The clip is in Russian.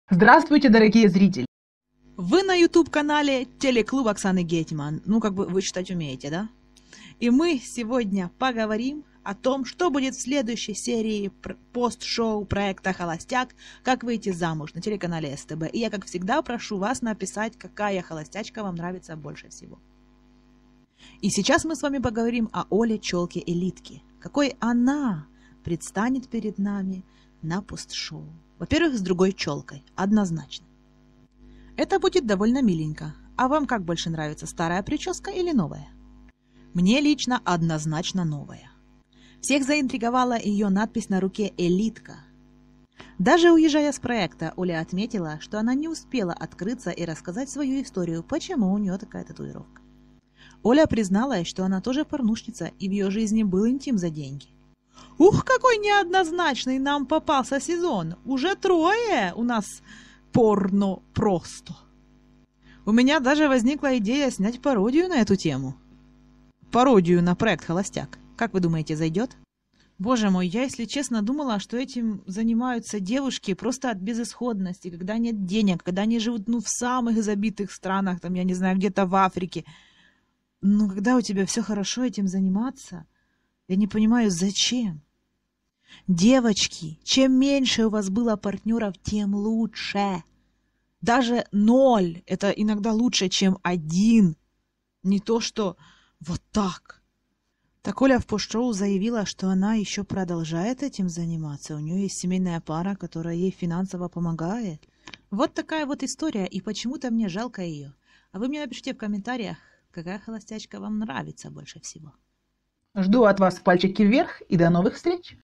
Здравствуйте, дорогие зрители! Вы на YouTube-канале Телеклуб Оксаны Гетман. Ну, как бы вы читать умеете, да? И мы сегодня поговорим о том, что будет в следующей серии пост-шоу проекта «Холостяк. Как выйти замуж» на телеканале СТБ. И я, как всегда, прошу вас написать, какая холостячка вам нравится больше всего. И сейчас мы с вами поговорим о Оле Челке-Элитке. Какой она предстанет перед нами на пост-шоу. Во-первых, с другой челкой. Однозначно. Это будет довольно миленько. А вам как больше нравится, старая прическа или новая? Мне лично однозначно новая. Всех заинтриговала ее надпись на руке «Элитка». Даже уезжая с проекта, Оля отметила, что она не успела открыться и рассказать свою историю, почему у нее такая татуировка. Оля призналась, что она тоже порнушница, и в ее жизни был интим за деньги. Ух, какой неоднозначный нам попался сезон! Уже 3 у нас порно просто. У меня даже возникла идея снять пародию на эту тему. Пародию на проект «Холостяк». Как вы думаете, зайдет? Боже мой, я, если честно, думала, что этим занимаются девушки просто от безысходности, когда нет денег, когда они живут, в самых забитых странах, там, я не знаю, где-то в Африке. Но когда у тебя все хорошо этим заниматься, я не понимаю, зачем? Девочки, чем меньше у вас было партнеров, тем лучше. Даже 0 – это иногда лучше, чем 1. Не то, что вот так. Так Оля в пост-шоу заявила, что она еще продолжает этим заниматься. У нее есть семейная пара, которая ей финансово помогает. Вот такая вот история, и почему-то мне жалко ее. А вы мне напишите в комментариях, какая холостячка вам нравится больше всего. Жду от вас пальчики вверх и до новых встреч!